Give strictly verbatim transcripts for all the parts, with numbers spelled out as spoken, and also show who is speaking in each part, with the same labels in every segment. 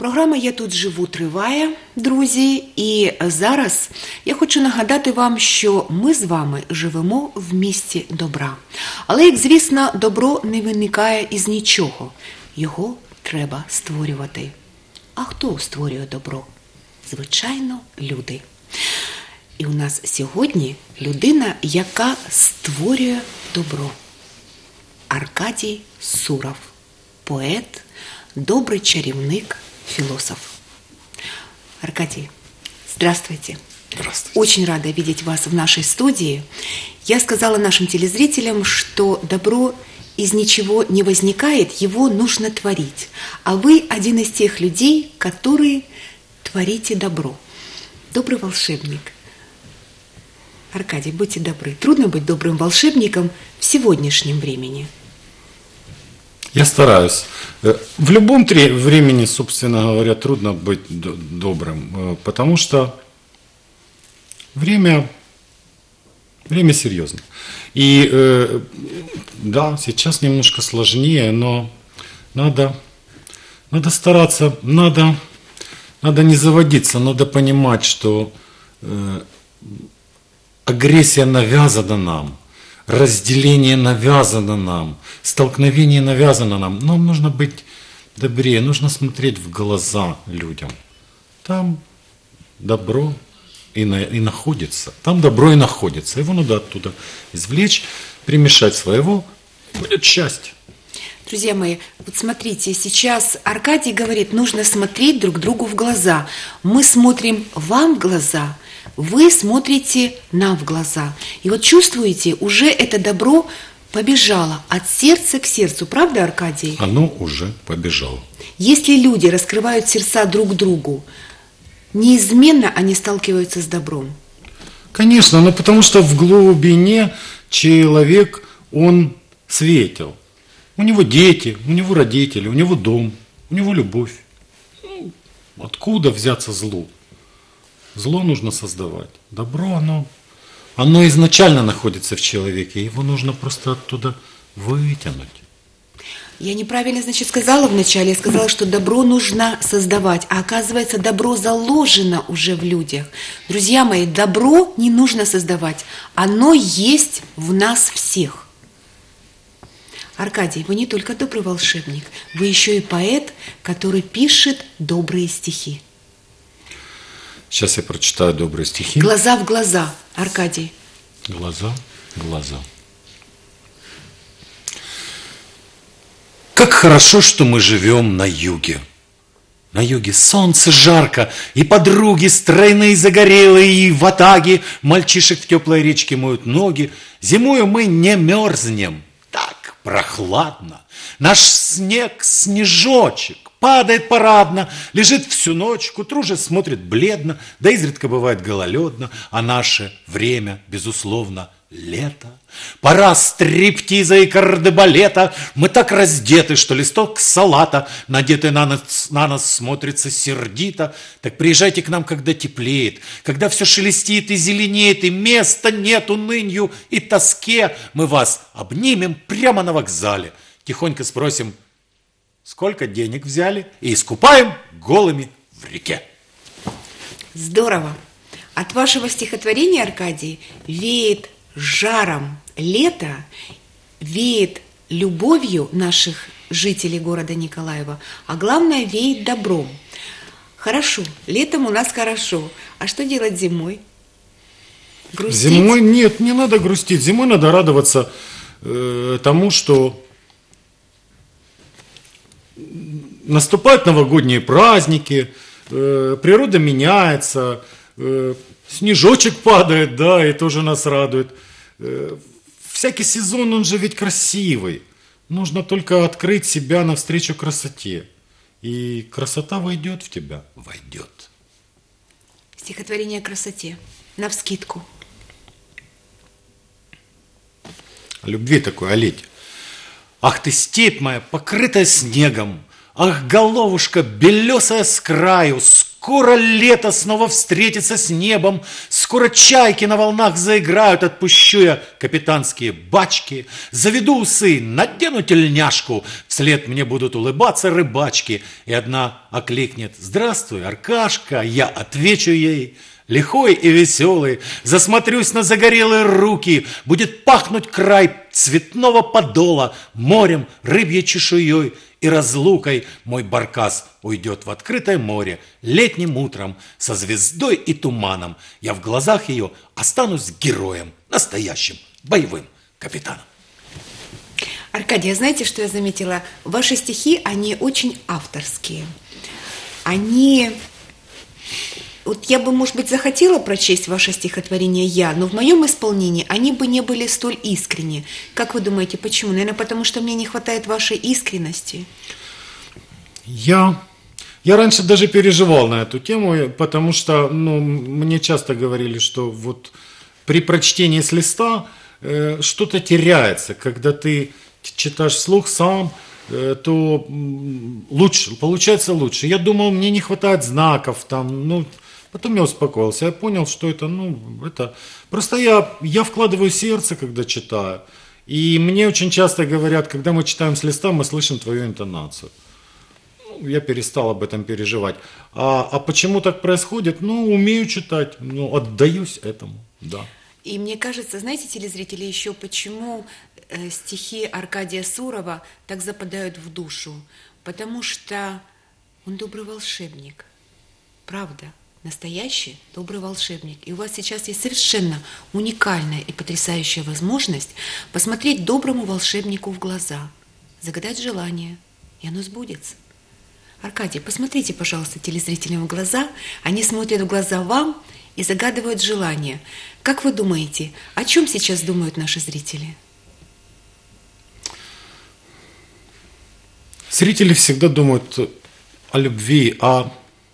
Speaker 1: Програма «Я тут живу» триває, друзі, і зараз я хочу нагадати вам, що ми з вами живемо в місті добра. Але, як звісно, добро не виникає із нічого, його треба створювати. А хто створює добро? Звичайно, люди. І у нас сьогодні людина, яка створює добро. Аркадій Суров, поет, добрый чарівник, философ. Аркадий, здравствуйте.
Speaker 2: Здравствуйте.
Speaker 1: Очень рада видеть вас в нашей студии. Я сказала нашим телезрителям, что добро из ничего не возникает, его нужно творить. А вы один из тех людей, которые творите добро. Добрый волшебник. Аркадий, будьте добры. Трудно быть добрым волшебником в сегодняшнем времени.
Speaker 2: Я стараюсь. В любом времени, собственно говоря, трудно быть добрым, потому что время, время серьезно. И да, сейчас немножко сложнее, но надо, надо стараться, надо, надо не заводиться, надо понимать, что агрессия навязана нам. Разделение навязано нам, столкновение навязано нам. Нам нужно быть добрее, нужно смотреть в глаза людям. Там добро и, на, и находится. Там добро и находится. Его надо оттуда извлечь, примешать своего, и будет счастье.
Speaker 1: Друзья мои, вот смотрите, сейчас Аркадий говорит, нужно смотреть друг другу в глаза. Мы смотрим вам в глаза, вы смотрите нам в глаза. И вот чувствуете, уже это добро побежало от сердца к сердцу. Правда, Аркадий?
Speaker 2: Оно уже побежало.
Speaker 1: Если люди раскрывают сердца друг другу, неизменно они сталкиваются с добром.
Speaker 2: Конечно, но потому что в глубине человек, он светил. У него дети, у него родители, у него дом, у него любовь. Ну, откуда взяться злу? Зло нужно создавать. Добро, оно, оно изначально находится в человеке. Его нужно просто оттуда вытянуть.
Speaker 1: Я неправильно, значит, сказала вначале. Я сказала, что добро нужно создавать. А оказывается, добро заложено уже в людях. Друзья мои, добро не нужно создавать. Оно есть в нас всех. Аркадий, вы не только добрый волшебник, вы еще и поэт, который пишет добрые стихи.
Speaker 2: Сейчас я прочитаю добрые стихи.
Speaker 1: Глаза в глаза, Аркадий.
Speaker 2: Глаза в глаза. Как хорошо, что мы живем на юге. На юге солнце жарко, и подруги стройные загорелые, и в атаге мальчишек в теплой речке моют ноги. Зимою мы не мерзнем. Так прохладно. Наш снег, снежочек, падает парадно, лежит всю ночь, к утру же смотрит бледно, да изредка бывает гололедно, а наше время, безусловно, лето. Пора стриптиза и кардебалета, мы так раздеты, что листок салата, надетый на нас, на нас смотрится сердито. Так приезжайте к нам, когда теплеет, когда все шелестит и зеленеет, и места нет унынью и тоске. Мы вас обнимем прямо на вокзале, тихонько спросим, сколько денег взяли, и искупаем голыми в реке.
Speaker 1: Здорово! От вашего стихотворения, Аркадий, веет жаром лета, веет любовью наших жителей города Николаева, а главное, веет добром. Хорошо, летом у нас хорошо. А что делать зимой? Грустить?
Speaker 2: Зимой нет, не надо грустить. Зимой надо радоваться э, тому, что наступают новогодние праздники, э, природа меняется, э, снежочек падает, да, и тоже нас радует. Э, всякий сезон, он же ведь красивый. Нужно только открыть себя навстречу красоте. И красота войдет в тебя, войдет.
Speaker 1: Стихотворение о красоте, навскидку.
Speaker 2: О любви такой, о лете. Ах ты, степь моя, покрытая снегом, ах, головушка белесая с краю, Скоро лето снова встретится с небом, скоро чайки на волнах заиграют, отпущу я капитанские бачки, заведу усы, надену тельняшку, вслед мне будут улыбаться рыбачки, и одна окликнет: «Здравствуй, Аркашка!» Я отвечу ей: лихой и веселый, засмотрюсь на загорелые руки, будет пахнуть край цветного подола, морем, рыбьей чешуей и разлукой. Мой баркас уйдет в открытое море летним утром со звездой и туманом. Я в глазах ее останусь героем, настоящим боевым капитаном.
Speaker 1: Аркадий, а знаете, что я заметила? Ваши стихи, они очень авторские. Они... Вот я бы, может быть, захотела прочесть ваше стихотворение «Я», но в моем исполнении они бы не были столь искренни. Как вы думаете, почему? Наверное, потому что мне не хватает вашей искренности.
Speaker 3: Я, я раньше даже переживал на эту тему, потому что ну, мне часто говорили, что вот при прочтении с листа э, что-то теряется, когда ты читаешь вслух сам, э, то лучше, получается лучше. Я думал, мне не хватает знаков там, ну... Потом я успокоился, я понял, что это, ну, это... Просто я, я вкладываю сердце, когда читаю. И мне очень часто говорят, когда мы читаем с листа, мы слышим твою интонацию. Ну, я перестал об этом переживать. А, а почему так происходит? Ну, умею читать, ну, отдаюсь этому, да.
Speaker 1: И мне кажется, знаете, телезрители, еще почему э, стихи Аркадия Сурова так западают в душу? Потому что он добрый волшебник, правда. Настоящий добрый волшебник. И у вас сейчас есть совершенно уникальная и потрясающая возможность посмотреть доброму волшебнику в глаза, загадать желание, и оно сбудется. Аркадий, посмотрите, пожалуйста, телезрителям в глаза. Они смотрят в глаза вам и загадывают желание. Как вы думаете, о чем сейчас думают наши зрители?
Speaker 3: Зрители всегда думают о любви, о...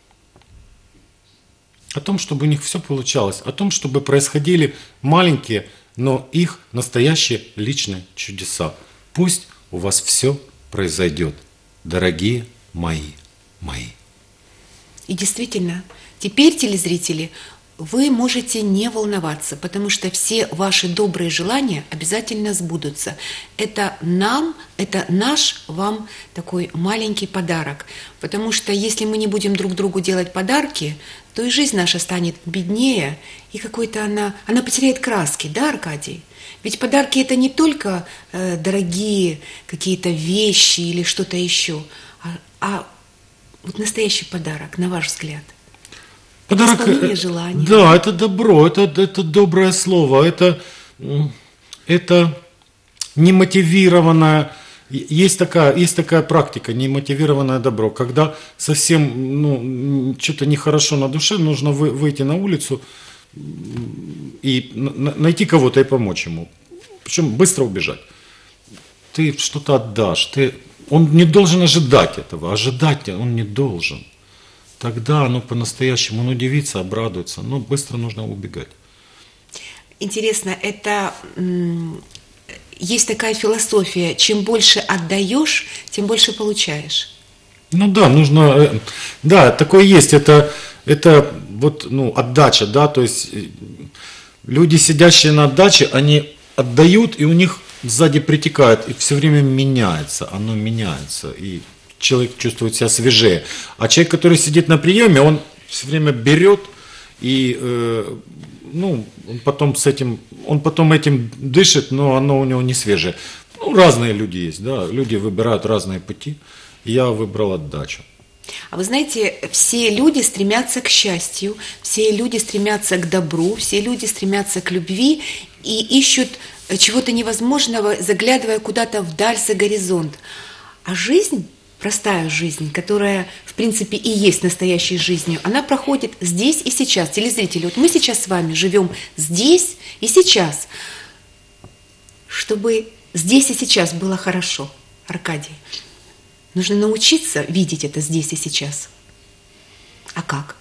Speaker 3: О том, чтобы у них все получалось, о том, чтобы происходили маленькие, но их настоящие личные чудеса. Пусть у вас все произойдет, дорогие мои, мои.
Speaker 1: И действительно, теперь, телезрители, вы можете не волноваться, потому что все ваши добрые желания обязательно сбудутся. Это нам, это наш вам такой маленький подарок. Потому что если мы не будем друг другу делать подарки, то и жизнь наша станет беднее, и какой-то она, она потеряет краски, да, Аркадий? Ведь подарки это не только э, дорогие какие-то вещи или что-то еще, а, а вот настоящий подарок, на ваш взгляд.
Speaker 3: Подарок,
Speaker 1: Исполнение желания.
Speaker 3: Да, это добро, это, это доброе слово, это, это немотивированное, есть такая, есть такая практика, немотивированное добро, когда совсем ну, что-то нехорошо на душе, нужно вы, выйти на улицу и найти кого-то и помочь ему, причем быстро убежать. Ты что-то отдашь, ты, он не должен ожидать этого, ожидать он не должен. Тогда оно по-настоящему, он удивится, обрадуется, но быстро нужно убегать.
Speaker 1: Интересно, это м, есть такая философия, чем больше отдаешь, тем больше получаешь.
Speaker 3: Ну да, нужно, да, такое есть, это, это вот, ну, отдача, да, то есть люди, сидящие на отдаче, они отдают, и у них сзади притекает, и все время меняется, оно меняется, и человек чувствует себя свежее. А человек, который сидит на приеме, он все время берет и э, ну, он потом с этим, он потом этим дышит, но оно у него не свежее. Ну, разные люди есть, да, люди выбирают разные пути. Я выбрал отдачу.
Speaker 1: А вы знаете, все люди стремятся к счастью, все люди стремятся к добру, все люди стремятся к любви и ищут чего-то невозможного, заглядывая куда-то вдаль за горизонт. А жизнь, простая жизнь, которая, в принципе, и есть настоящей жизнью, она проходит здесь и сейчас. Телезрители, вот мы сейчас с вами живем здесь и сейчас, чтобы здесь и сейчас было хорошо. Аркадий, нужно научиться видеть это здесь и сейчас. А как?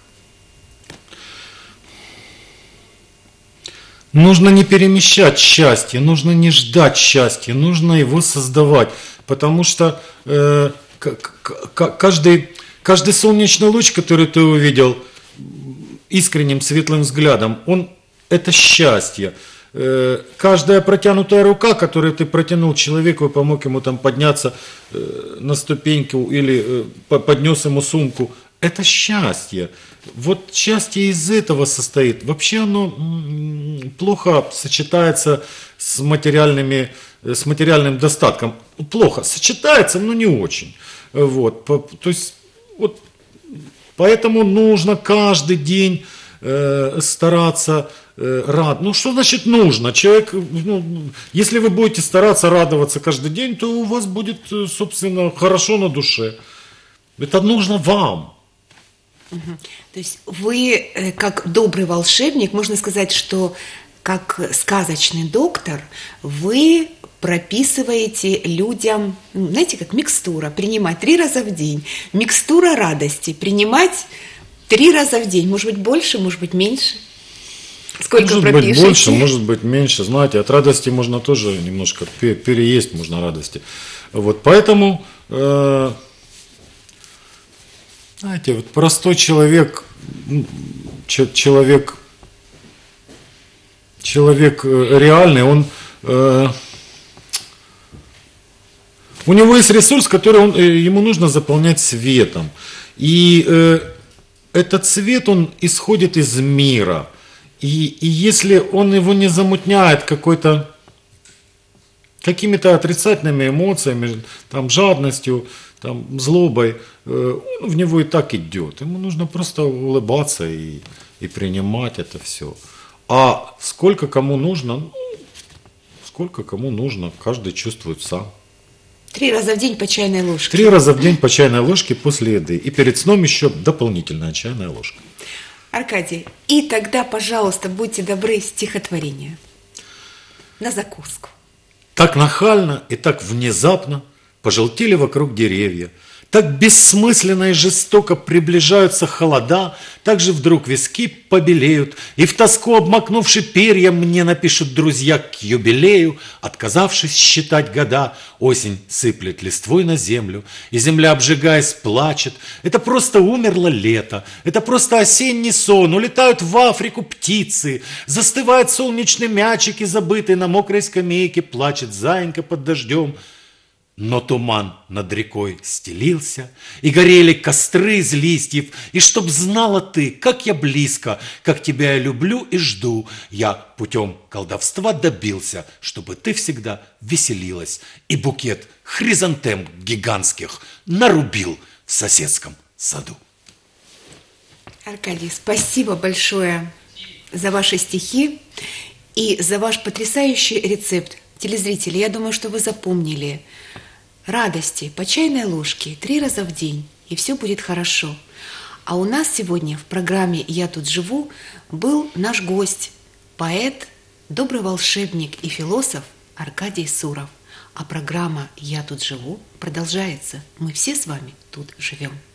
Speaker 3: Нужно не перемещать счастье, нужно не ждать счастья, нужно его создавать, потому что э, каждый, каждый солнечный луч, который ты увидел искренним светлым взглядом, он это счастье. Э, каждая протянутая рука, которую ты протянул человеку и помог ему там подняться э, на ступеньку или э, поднес ему сумку, это счастье. Вот счастье из этого состоит. Вообще оно м, плохо сочетается с материальными, с материальным достатком. Плохо сочетается, но не очень. Вот. По, то есть, вот, поэтому нужно каждый день э, стараться э, рад. Ну, что значит нужно? Человек, ну, если вы будете стараться радоваться каждый день, то у вас будет, собственно, хорошо на душе. Это нужно вам.
Speaker 1: Угу. То есть вы, э, как добрый волшебник, можно сказать, что как сказочный доктор, вы прописываете людям, ну, знаете, как микстура, принимать три раза в день. Микстура радости, принимать три раза в день. Может быть, больше, может быть, меньше. Сколько
Speaker 3: может
Speaker 1: пропишете?
Speaker 3: Может быть больше, может быть меньше. Знаете, от радости можно тоже немножко переесть, можно радости. Вот, поэтому, э, знаете, вот простой человек, человек, человек реальный, он... Э, У него есть ресурс, который он, ему нужно заполнять светом. И э, этот свет, он исходит из мира. И, и если он его не замутняет какой-то, какими-то отрицательными эмоциями, там, жадностью, там, злобой, э, он в него и так идет. Ему нужно просто улыбаться и, и принимать это все. А сколько кому нужно, ну, сколько кому нужно, каждый чувствует сам.
Speaker 1: Три раза в день по чайной ложке.
Speaker 3: Три раза в день по чайной ложке после еды. И перед сном еще дополнительная чайная ложка.
Speaker 1: Аркадий, и тогда, пожалуйста, будьте добры, стихотворение. На закуску.
Speaker 3: Так нахально и так внезапно пожелтели вокруг деревья. Так бессмысленно и жестоко приближаются холода, так же вдруг виски побелеют, и в тоску обмакнувши перья мне напишут друзья к юбилею, отказавшись считать года, осень сыплет листвой на землю, и земля, обжигаясь, плачет. Это просто умерло лето, это просто осенний сон, улетают в Африку птицы, застывает солнечный мячик, и забытый на мокрой скамейке плачет заинька под дождем. Но туман над рекой стелился, и горели костры из листьев, и чтоб знала ты, как я близко, как тебя я люблю и жду, я путем колдовства добился, чтобы ты всегда веселилась, и букет хризантем гигантских нарубил в соседском саду.
Speaker 1: Аркадий, спасибо большое за ваши стихи и за ваш потрясающий рецепт. Телезрители, я думаю, что вы запомнили. Радости по чайной ложке три раза в день, и все будет хорошо. А у нас сегодня в программе «Я тут живу» был наш гость, поэт, добрый волшебник и философ Аркадий Суров. А программа «Я тут живу» продолжается. Мы все с вами тут живем.